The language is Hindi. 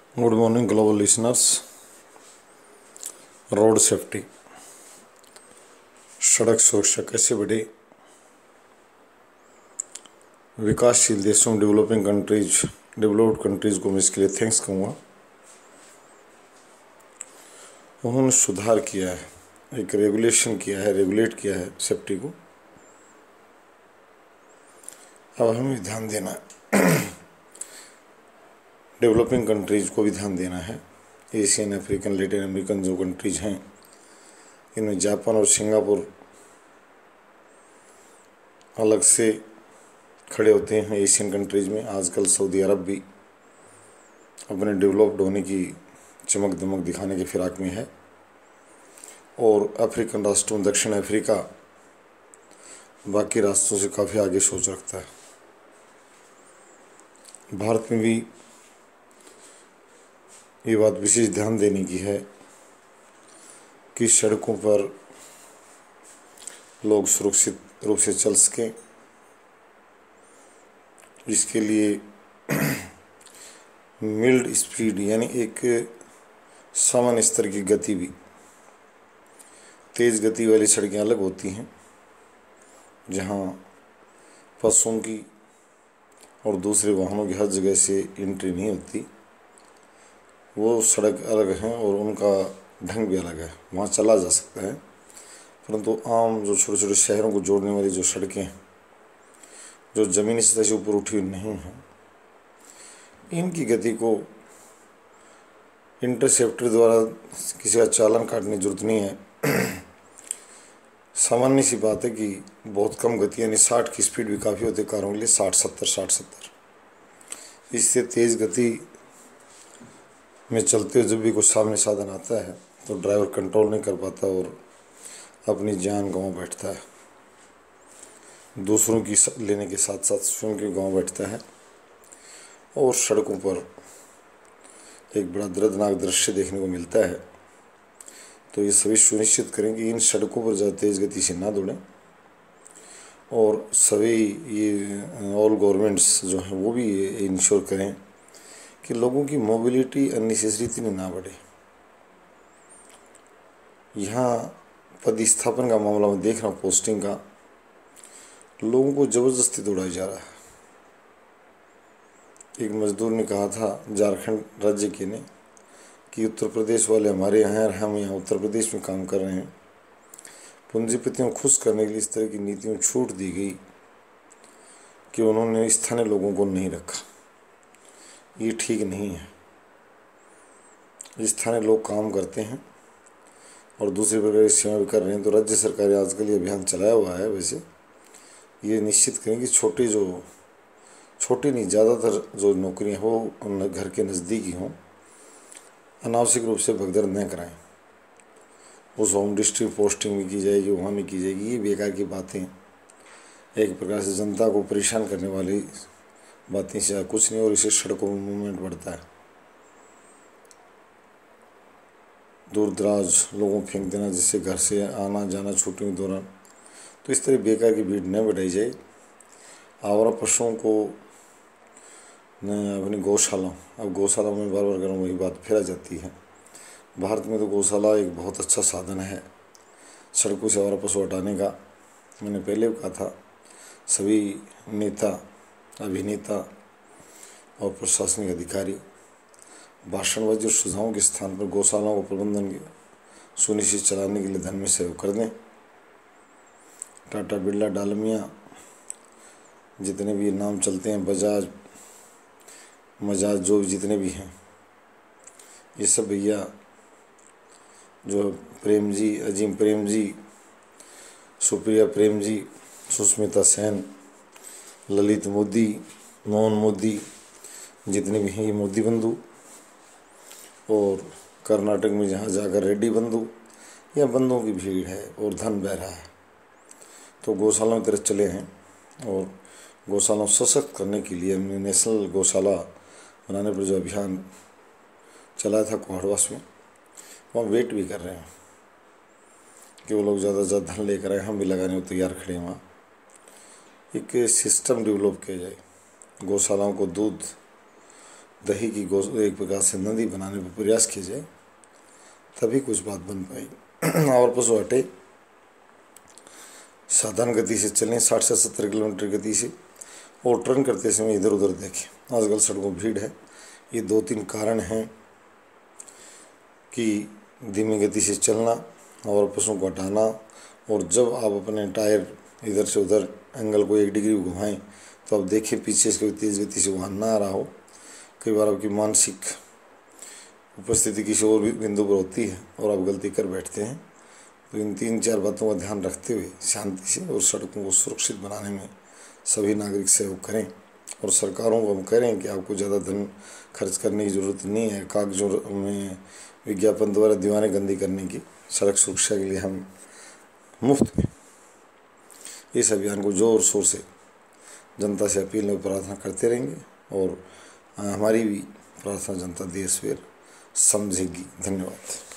Good morning global listeners. Road safety, सड़क सुरक्षा कैसे बढ़े। विकासशील देशों डेवलप्ड कंट्रीज को मैं इसके लिए थैंक्स कहूँगा। उन्होंने सुधार किया है, एक रेगुलेट किया है सेफ्टी को। अब हमें ध्यान देना है, डेवलपिंग कंट्रीज को भी ध्यान देना है। एशियन, अफ्रीकन, लैटिन अमेरिकन जो कंट्रीज हैं, इनमें जापान और सिंगापुर अलग से खड़े होते हैं। एशियन कंट्रीज में आजकल सऊदी अरब भी अपने डेवलप्ड होने की चमक दमक दिखाने के फिराक में है, और अफ्रीकन राष्ट्रों दक्षिण अफ्रीका बाकी राष्ट्रों से काफ़ी आगे सोच रखता है। भारत में भी ये बात विशेष ध्यान देने की है कि सड़कों पर लोग सुरक्षित रूप से चल सकें। इसके लिए मिल्ड स्पीड यानी एक सामान्य स्तर की गति भी, तेज़ गति वाली सड़कें अलग होती हैं जहां बसों की और दूसरे वाहनों की हर जगह से एंट्री नहीं होती। वो सड़क अलग हैं और उनका ढंग भी अलग है, वहाँ चला जा सकता है। परंतु आम जो छोटे छोटे शहरों को जोड़ने वाली जो सड़कें हैं, जो ज़मीनी सतह से ऊपर उठी हुई नहीं हैं, इनकी गति को इंटरसेप्टर द्वारा किसी का चालान काटने की जरूरत नहीं है। सामान्य सी बात है कि बहुत कम गति यानी 60 की स्पीड भी काफ़ी होती है कारों के लिए, 60-70। इससे तेज़ गति में चलते हुए जब भी कुछ सामने साधन आता है तो ड्राइवर कंट्रोल नहीं कर पाता और अपनी जान गंवा बैठता है। दूसरों की लेने के साथ साथ स्वयं की गंवा बैठता है, और सड़कों पर एक बड़ा दर्दनाक दृश्य देखने को मिलता है। तो ये सभी सुनिश्चित करें कि इन सड़कों पर ज़्यादा तेज़ गति से ना दौड़ें, और सभी ये ऑल गवर्नमेंट्स जो हैं वो भी ये इंश्योर करें कि लोगों की मोबिलिटी अननेसेसरी इतनी ना बढ़े। यहाँ पदस्थापन का मामला मैं देख रहा हूँ, पोस्टिंग का, लोगों को ज़बरदस्ती दौड़ाया जा रहा है। एक मजदूर ने कहा था झारखंड राज्य के ने कि उत्तर प्रदेश वाले हमारे यहाँ हैं और हम यहाँ उत्तर प्रदेश में काम कर रहे हैं। पूंजीपतियों को खुश करने के लिए इस तरह की नीतियों छूट दी गई कि उन्होंने स्थानीय लोगों को नहीं रखा। ये ठीक नहीं है। स्थानीय लोग काम करते हैं और दूसरे प्रकार की सेवा भी कर रहे हैं। तो राज्य सरकार आजकल ये अभियान चलाया हुआ है। वैसे ये निश्चित करें कि छोटी नहीं ज़्यादातर जो नौकरियां हो उन घर के नज़दीक ही हों, अनावश्यक रूप से भगदड़ न कराएं। उस होम डिस्ट्रिक्ट पोस्टिंग में की जाएगी, वहाँ में की जाएगी, ये बेकार की बातें, एक प्रकार से जनता को परेशान करने वाली बातें से कुछ नहीं। और इससे सड़कों में मूवमेंट बढ़ता है, दूर दराज लोगों फेंक देना, जिससे घर से आना जाना छुट्टियों के दौरान। तो इस तरह बेकार की भीड़ न बढ़ाई जाए। आवारा पशुओं को अपनी गौशाला, अब गौशाला में बार बार करूँ वही बात फिर जाती है। भारत में तो गौशाला एक बहुत अच्छा साधन है सड़कों से आवारा पशु हटाने का। मैंने पहले भी कहा था, सभी नेता, अभिनेता और प्रशासनिक अधिकारी भाषणबाजी और सुझावों के स्थान पर गौशालाओं को प्रबंधन सुनिश्चित चलाने के लिए धन में सहयोग कर दें। टाटा, बिरला, डालमिया, जितने भी नाम चलते हैं, बजाज, मजाज, जो भी जितने भी हैं, ये सब भैया जो प्रेम जी, अजीम प्रेम जी, सुप्रिया प्रेम जी, सुष्मिता सेन, ललित मोदी, मोहन मोदी, जितने भी हैं, ये मोदी बंधु। और कर्नाटक में जहाँ जाकर रेड्डी बंधु, या बंधुओं की भीड़ है और धन बह रहा है। तो गौशालाओं की तरफ चले हैं, और गौशालाओं सशक्त करने के लिए हमने नेशनल गौशाला बनाने पर जो अभियान चलाया था कोहड़वास में, वहाँ वेट भी कर रहे हैं कि वो लोग ज़्यादा से ज़्यादा धन लेकर आए। हम भी लगाने को तैयार खड़े हैं। वहाँ एक सिस्टम डेवलप किया जाए, गौशालाओं को दूध दही की एक प्रकार से नदी बनाने पर प्रयास किया जाए, तभी कुछ बात बन पाएगी। और पशु हटे, साधारण गति से चलें 60 से 70 किलोमीटर गति से, और टर्न करते समय इधर उधर देखें। आजकल सड़कों भीड़ है, ये 2-3 कारण हैं कि धीमी गति से चलना और पशुओं को हटाना। और जब आप अपने टायर इधर से उधर एंगल को 1 डिग्री घुमाएं तो आप देखें पीछे से कोई तेज़ गति से वाहन ना आ रहा हो। कई बार आपकी मानसिक उपस्थिति किसी और भी बिंदु पर होती है और आप गलती कर बैठते हैं। तो इन 3-4 बातों का ध्यान रखते हुए शांति से और सड़कों को सुरक्षित बनाने में सभी नागरिक सहयोग करें। और सरकारों को हम कह रहे हैं कि आपको ज़्यादा धन खर्च करने की ज़रूरत नहीं है कागजों में विज्ञापन द्वारा दीवारें गंदी करने की। सड़क सुरक्षा के लिए हम मुफ्त में इस अभियान को जोर शोर से जनता से अपील और प्रार्थना करते रहेंगे, और हमारी भी प्रार्थना जनता देश भर समझेगी। धन्यवाद।